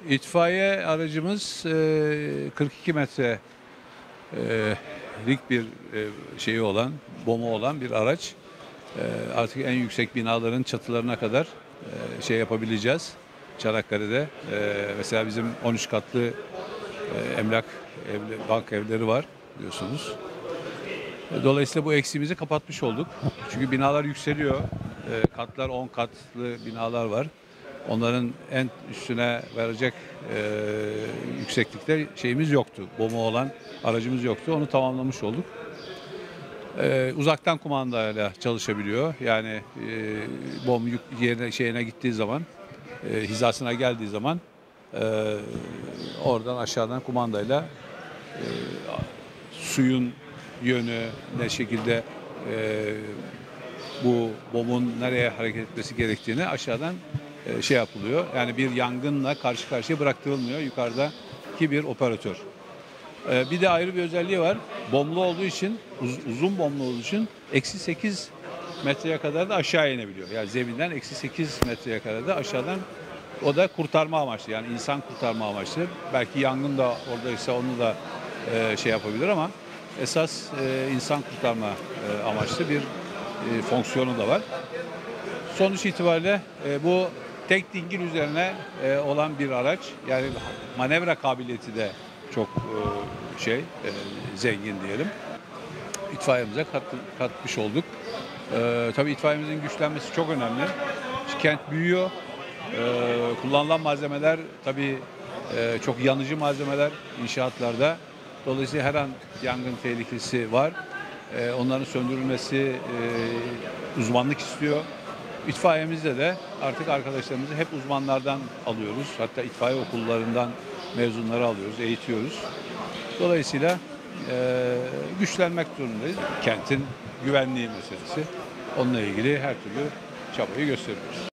İtfaiye aracımız 42 metrelik bir şeyi olan, bomu olan bir araç. Artık en yüksek binaların çatılarına kadar şey yapabileceğiz. Çanakkale'de mesela bizim 13 katlı emlak bank evleri var biliyorsunuz. Dolayısıyla bu eksiğimizi kapatmış olduk. Çünkü binalar yükseliyor. Katlar 10 katlı binalar var. Onların en üstüne verecek yükseklikte şeyimiz yoktu. Bomu olan aracımız yoktu. Onu tamamlamış olduk. Uzaktan kumandayla çalışabiliyor. Yani bom yerine şeyine gittiği zaman, hizasına geldiği zaman oradan aşağıdan kumandayla suyun yönü ne şekilde bu bombun nereye hareket etmesi gerektiğini aşağıdan şey yapılıyor. Yani bir yangınla karşı karşıya bıraktırılmıyor yukarıdaki bir operatör. Bir de ayrı bir özelliği var. Bomblu olduğu için, uzun bomblu olduğu için eksi 8 metreye kadar da aşağı inebiliyor. Yani zeminden eksi 8 metreye kadar da aşağıdan, o da kurtarma amaçlı. Yani insan kurtarma amaçlı. Belki yangın da oradaysa onu da şey yapabilir ama esas insan kurtarma amaçlı bir fonksiyonu da var. Sonuç itibariyle bu tek dingil üzerine olan bir araç. Yani manevra kabiliyeti de çok zengin diyelim. İtfaiyemize katmış olduk. Tabii itfaiyemizin güçlenmesi çok önemli. Kent büyüyor. Kullanılan malzemeler tabii çok yanıcı malzemeler inşaatlarda. Dolayısıyla her an yangın tehlikesi var. Onların söndürülmesi uzmanlık istiyor. İtfaiyemizde de artık arkadaşlarımızı hep uzmanlardan alıyoruz. Hatta itfaiye okullarından mezunları alıyoruz, eğitiyoruz. Dolayısıyla güçlenmek zorundayız. Kentin güvenliği meselesi. Onunla ilgili her türlü çabayı gösteriyoruz.